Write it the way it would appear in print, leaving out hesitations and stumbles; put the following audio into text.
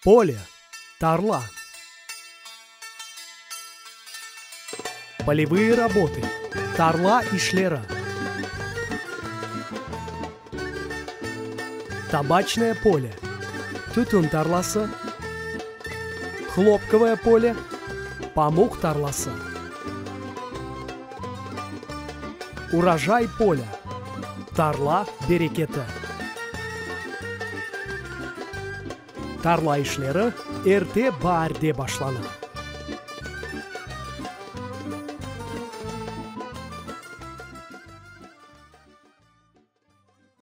Поле, тарла. Полевые работы, тарла ишлері. Табачное поле, түтін тарласы. Хлопковое поле, памук тарласы. Урожай поля, тарла берекеті. Тарла ишлері ерте барде башланады.